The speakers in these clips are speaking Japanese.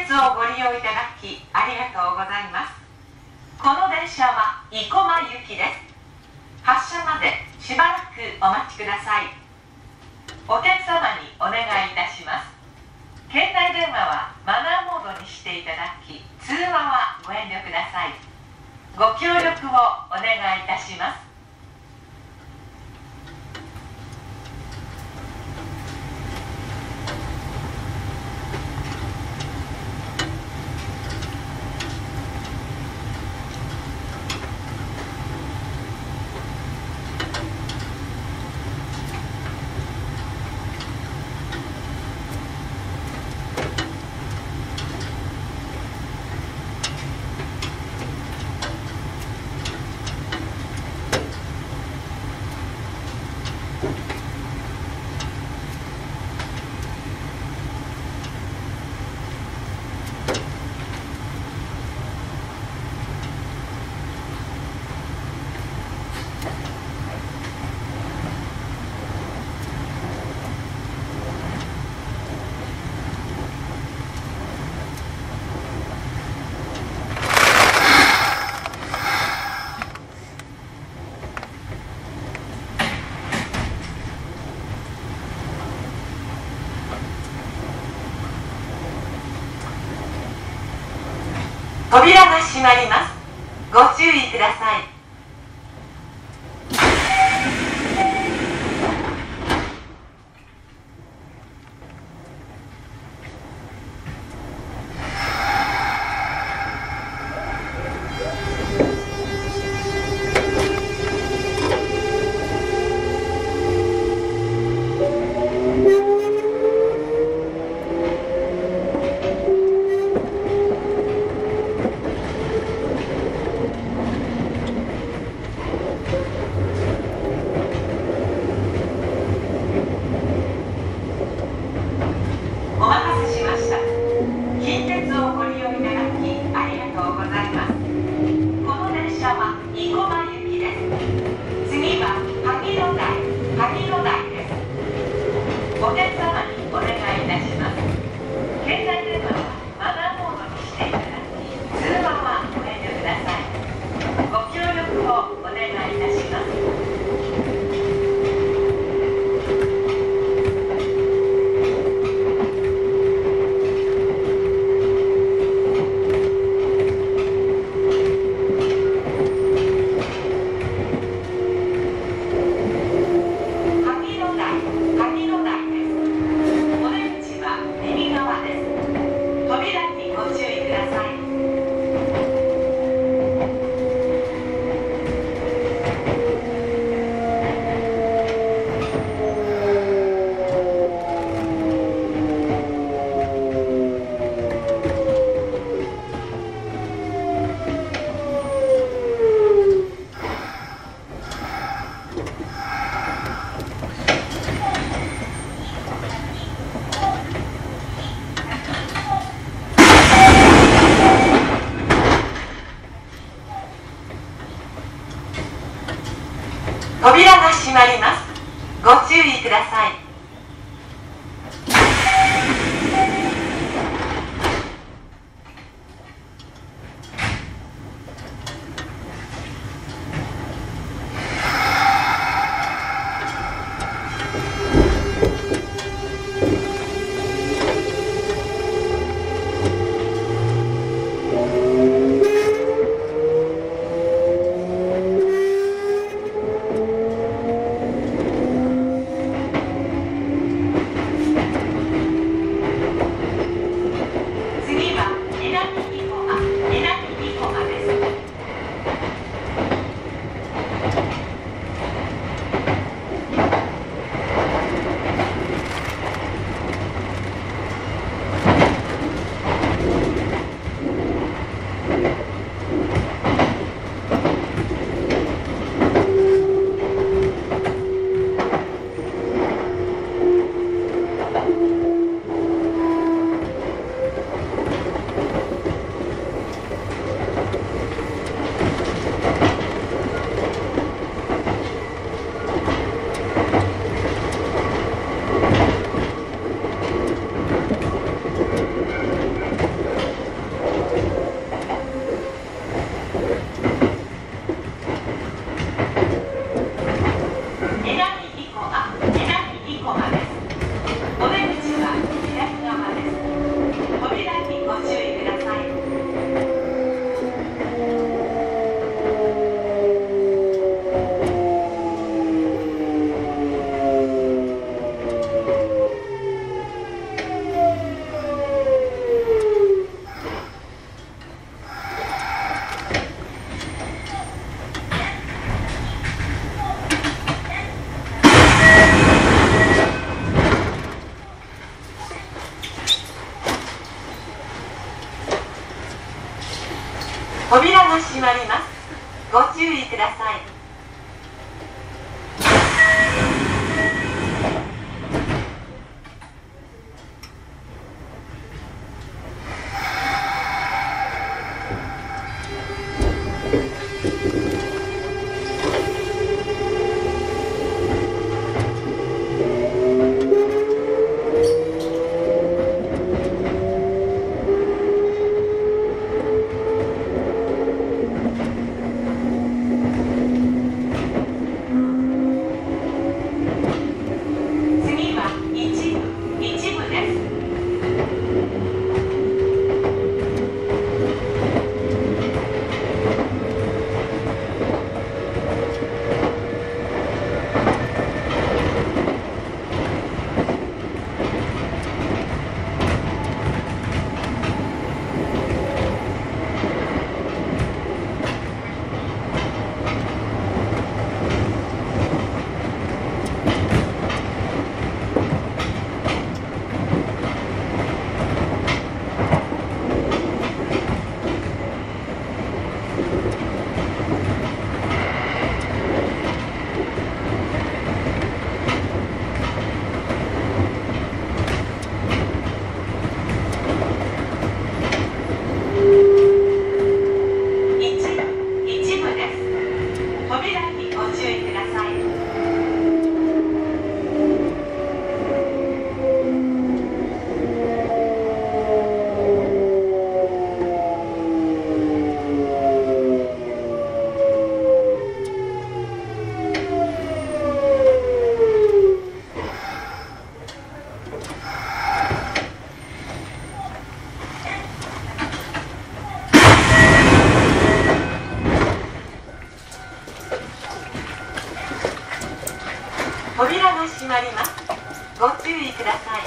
鉄をご利用いただきありがとうございます。この電車は生駒行きです。発車までしばらくお待ちください。お客様にお願いいたします。携帯電話はマナーモードにしていただき、通話はご遠慮ください。ご協力をお願いいたします。扉が閉まります。ご注意ください。お願い扉が閉まります。ご注意ください。扉が閉まります。ご注意ください。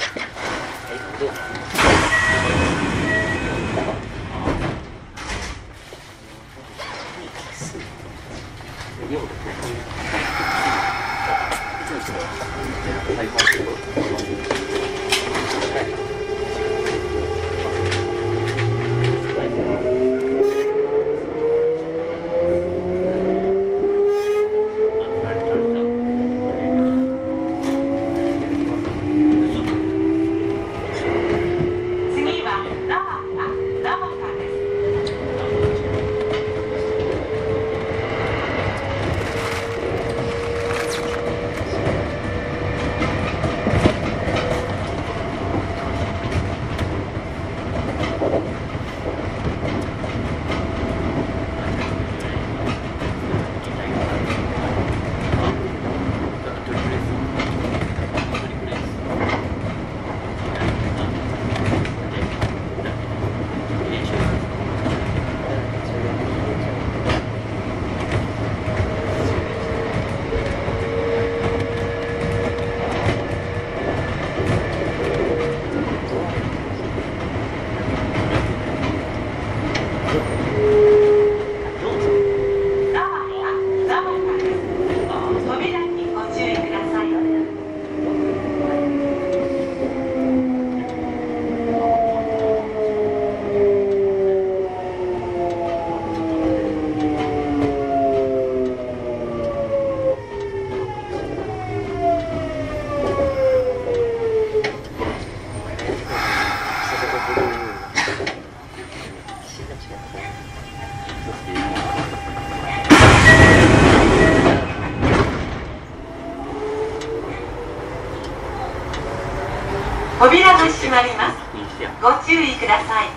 扉が閉まります。ご注意ください。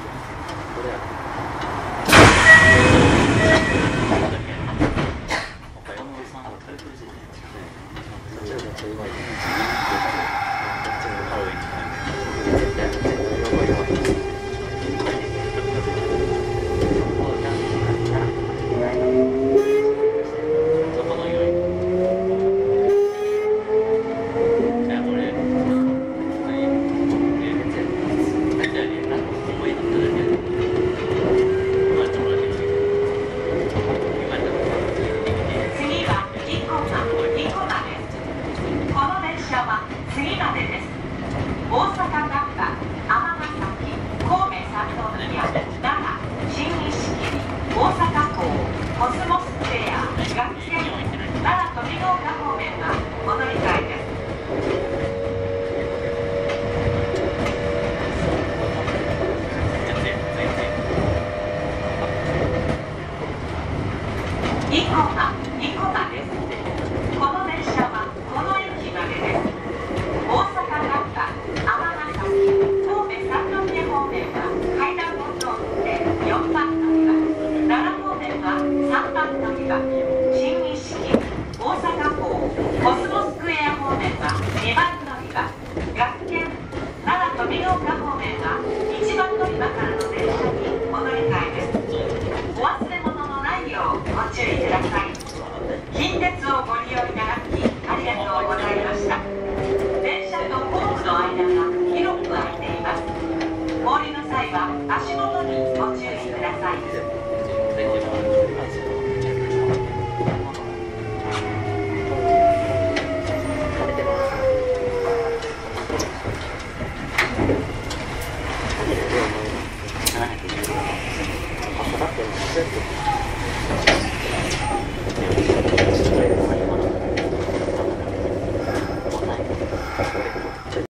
次は生駒です。この電車は上ヶ丘方面は1番乗り場からの電車にお乗り換えです。お忘れ物のないようご注意ください。近鉄をご利用いただきありがとうございました。電車とホームの間が広く空いています。お降りの際は足元